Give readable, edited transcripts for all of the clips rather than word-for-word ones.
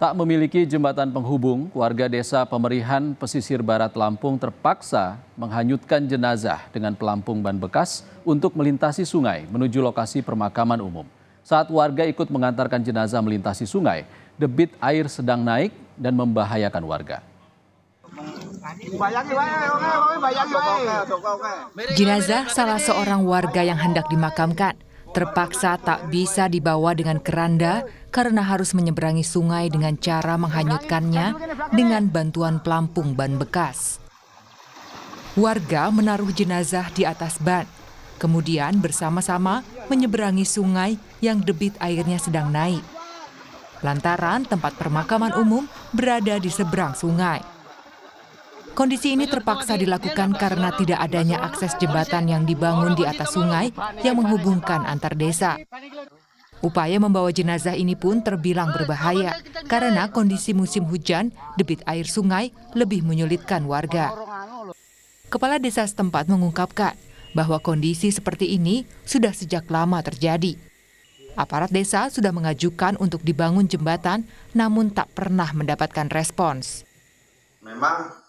Tak memiliki jembatan penghubung, warga desa Pemerihan Pesisir Barat Lampung terpaksa menghanyutkan jenazah dengan pelampung ban bekas untuk melintasi sungai menuju lokasi pemakaman umum. Saat warga ikut mengantarkan jenazah melintasi sungai, debit air sedang naik dan membahayakan warga. Jenazah salah seorang warga yang hendak dimakamkan terpaksa tak bisa dibawa dengan keranda karena harus menyeberangi sungai dengan cara menghanyutkannya dengan bantuan pelampung ban bekas. Warga menaruh jenazah di atas ban, kemudian bersama-sama menyeberangi sungai yang debit airnya sedang naik. Lantaran tempat pemakaman umum berada di seberang sungai. Kondisi ini terpaksa dilakukan karena tidak adanya akses jembatan yang dibangun di atas sungai yang menghubungkan antar desa. Upaya membawa jenazah ini pun terbilang berbahaya karena kondisi musim hujan, debit air sungai lebih menyulitkan warga. Kepala desa setempat mengungkapkan bahwa kondisi seperti ini sudah sejak lama terjadi. Aparat desa sudah mengajukan untuk dibangun jembatan, namun tak pernah mendapatkan respons. Memang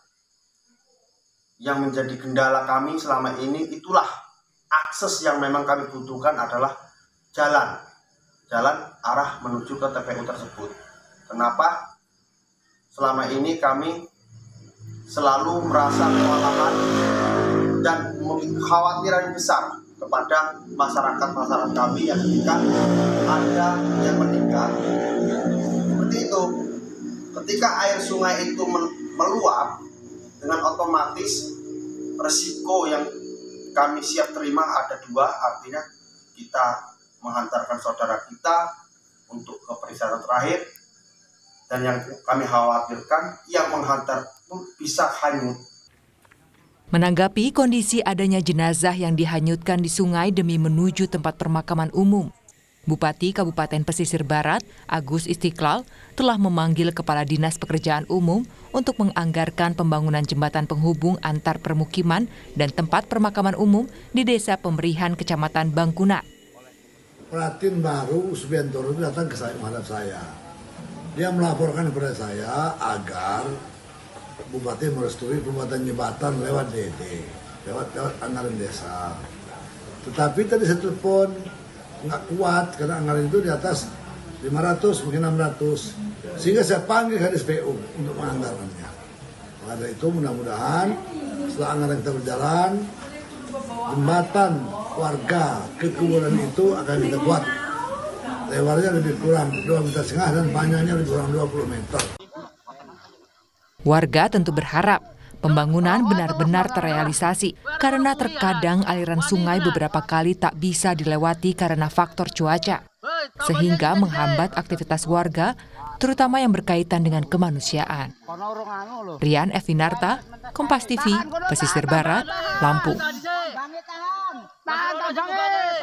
yang menjadi kendala kami selama ini itulah akses yang memang kami butuhkan adalah jalan arah menuju ke TPU tersebut. Kenapa? Selama ini kami selalu merasa kewalahan dan kekhawatiran besar kepada masyarakat kami yang ketika ada yang meninggal. Seperti itu, ketika air sungai itu meluap, dengan otomatis resiko yang kami siap terima ada dua, artinya kita menghantarkan saudara kita untuk ke peristirahatan terakhir, dan yang kami khawatirkan yang menghantar pun bisa hanyut. Menanggapi kondisi adanya jenazah yang dihanyutkan di sungai demi menuju tempat pemakaman umum, Bupati Kabupaten Pesisir Barat, Agus Istiqlal, telah memanggil Kepala Dinas Pekerjaan Umum untuk menganggarkan pembangunan jembatan penghubung antar permukiman dan tempat pemakaman umum di Desa Pemerihan, Kecamatan Bangkuna. Pratin baru Subiantoro datang ke saya. Dia melaporkan kepada saya agar Bupati merestui pembuatan jembatan lewat DD, lewat anggaran desa. Tetapi tadi saya telepon, nggak kuat karena anggaran itu di atas 500 mungkin 600, sehingga saya panggil HDSPU untuk menganggarannya. Maka itu mudah-mudahan setelah anggaran kita berjalan, jembatan warga ke kuburan itu akan kita buat. Lebarnya lebih kurang 2,5 meter dan panjangnya lebih kurang 20 meter. Warga tentu berharap pembangunan benar-benar terrealisasi karena terkadang aliran sungai beberapa kali tak bisa dilewati karena faktor cuaca, sehingga menghambat aktivitas warga, terutama yang berkaitan dengan kemanusiaan. Rian Evinarta, Kompas TV, Pesisir Barat, Lampung.